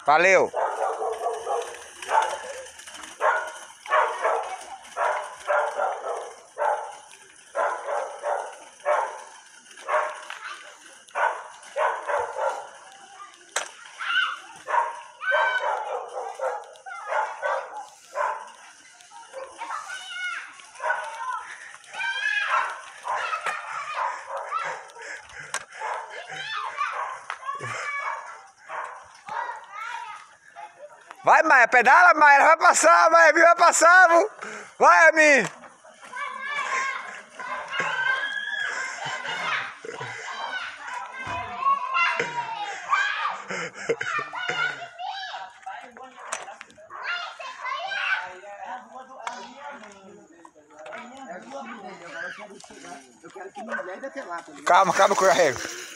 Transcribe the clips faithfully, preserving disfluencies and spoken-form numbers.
Valeu. Vai, Maia, pedala, Maia, ela vai passar, Maia, vai passar, viu? Vai, Ami. Calma, calma que eu carrego.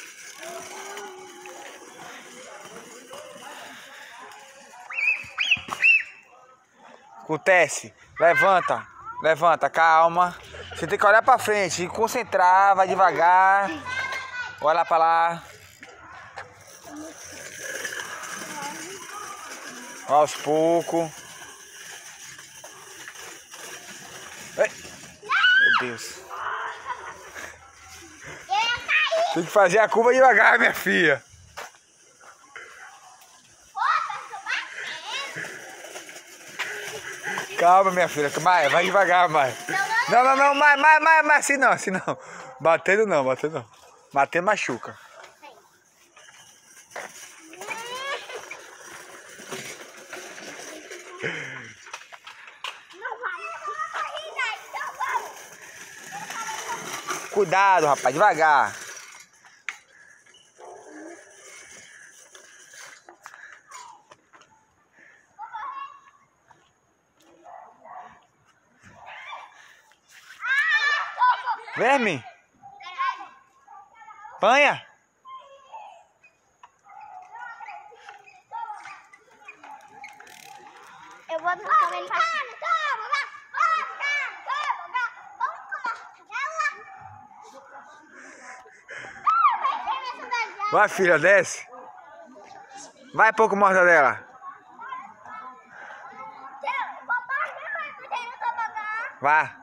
Acontece, levanta, levanta, calma. Você tem que olhar pra frente e concentrar, vai devagar. Olha pra lá. Aos poucos. Meu Deus. Tem que fazer a curva devagar, minha filha. Calma, minha filha. Maia, vai devagar, Maia. Não, não, não, Maia, Maia, Maia, Maia, assim não, assim não. Batendo não, batendo não. Bater machuca. Cuidado, rapaz, devagar. Verme. Panha. Eu vou também fazer. Vai, filha, desce. Vai, pouco mortadela. Vá.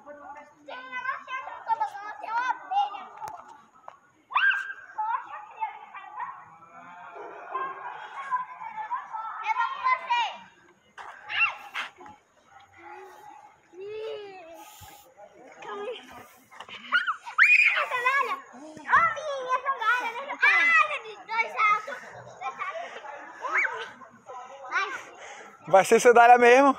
Vai ser sandália mesmo.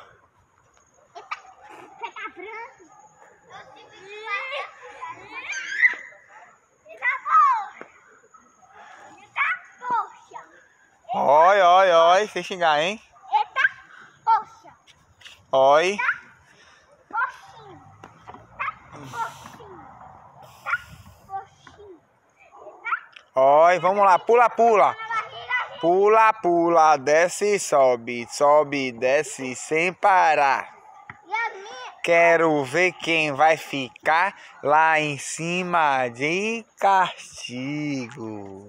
Oi, oi, oi, sem xingar, hein? Eita, poxa. Oi. Poxinho. Poxinho. Poxinho. Oi, vamos lá, pula, pula. Pula, pula, desce e sobe, sobe, desce sem parar. Quero ver quem vai ficar lá em cima de castigo.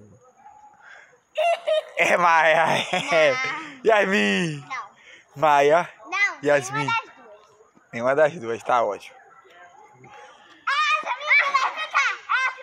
É Maia, é Yasmin. Não. Maia, Não, Yasmin. Nenhuma das duas, tá ótimo. Essa menina vai ficar.